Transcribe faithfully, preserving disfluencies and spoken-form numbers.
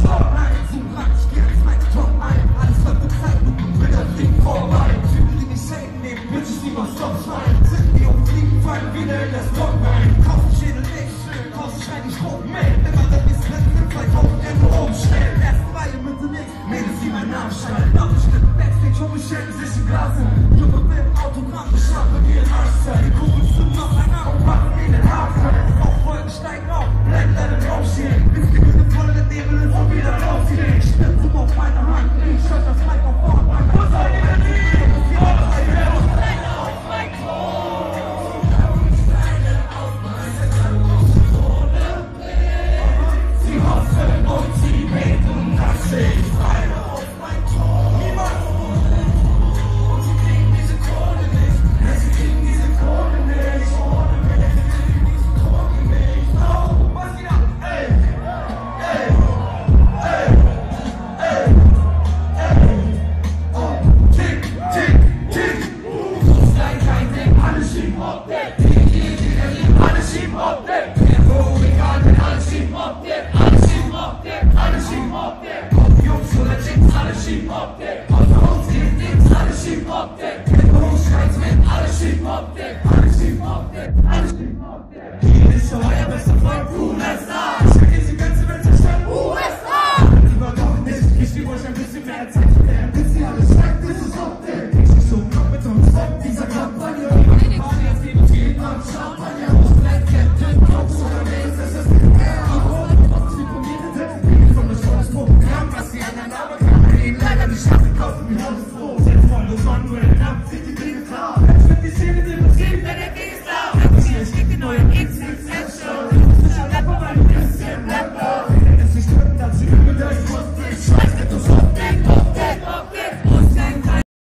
Stopp, nein, zu ran, ich geh ans Mic, Top ein. Alles wird bezahlt, mit dem Bilder fliegen vorbei. Typen, die mich shaken, nehmen Bitches, die mal Stopp schreien. Sind die auf Fliegen, fallen wieder in das Stock rein. Kaufen Schädel nicht schön, draußen schreien die Strom, man. Wenn man das nicht rennt, nimmt zweitausend Euro umstellen. Erste Reihe, Mitte links, Mädels, die meinen Namen schreien. Doppelschnitt, Backstage, und beschenken sich im Glas. Junge Film, Autogramm, beschaffen wie ein Arschzeit. Die Kugeln sind noch einer und machen wie den Haarfall. Auch Wolken steigen auf, bleiben leider draufstehen. Bis die Bühne voll der Nebel ist und wieder rausgehen. Ich spitze um auf meine Hand, ich schaut das Mic auf Vorn. Was soll die denn nicht? Die Hauptreihe auf meine auf mein Thron. Sie hoffen und sie beten, dass ich falle auf mein Thron. Niemand! Und sie kriegen diese Krone nicht. Ja, sie kriegen diese Krone nicht. Ohne mich, sie kriegen diese Krone nicht. Oh, was geht ab? Ey! Ey! Ey! Ey! Ey! Oh, tick, tick, tick! Nein, kein Ding, alle schieben auf Deck. Alle schieben auf Deck. Oh, egal, wenn alle schieben auf Deck. Alle schieben auf Deck. Alle schieben auf Deck. Ob Jungs oder Chicks, alle schieben auf Deck. Außer uns geht nichts, alle schieben auf Deck. Hochschreits mit, alle schieben auf Deck. Alle schieben auf Deck. Alle schieben auf Deck. Hier ist so euer bester Freund, U S A. Ich will diese ganze Welt zerstören, U S A. Lieber doch nicht, ich geb euch ein bisschen mehr Zeit. Bis ihr alle schreibt, das ist auf Deck. Ich bin so knapp mit uns weg, dieser Kampagne. Party, jetzt geht uns jeden Abend Champagner. Black Captain, Cops oder Mails, das ist der Programm, was sie aneinander kann, leider die Schafe kaufen, wir haben